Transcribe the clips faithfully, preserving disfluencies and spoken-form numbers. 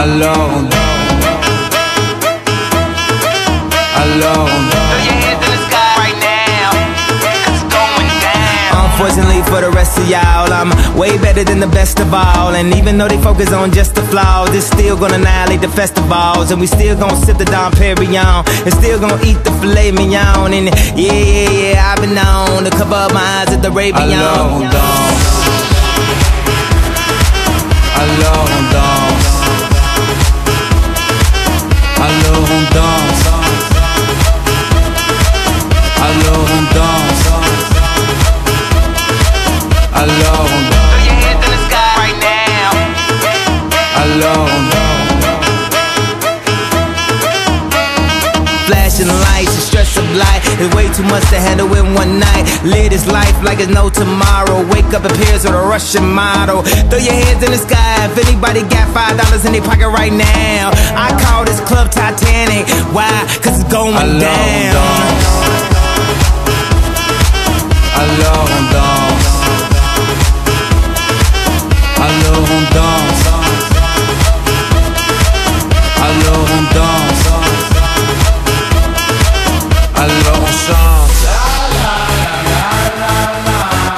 Alors on danse. Alors on danse. Throw your hands in the sky right now, 'cause it's going down. Unfortunately for the rest of y'all, I'm way better than the best of all. And even though they focus on just the flaws, it's still gonna annihilate the festivals. And we still gonna sip the Dom Perignon, and still gonna eat the filet mignon. And yeah, yeah, yeah, I've been known to cover up my eyes at the Arabian. Alors on danse. Alors on danse. Alors on danse. Alors on danse. Alors on danse. Throw your hands in the sky right now. Alors on danse. Flashing lights and stress of light, it's way too much to handle in one night. Live this life like it's no tomorrow. Wake up in Paris with a Russian model. Throw your hands in the sky if anybody got five dollars in their pocket right now. I call this club Titanic. Why? 'Cause it's going Alors on down. danse. Alors on danse. Alors on danse. Alors on danse. Alors on chante.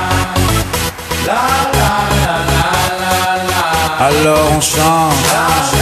Alors on chante.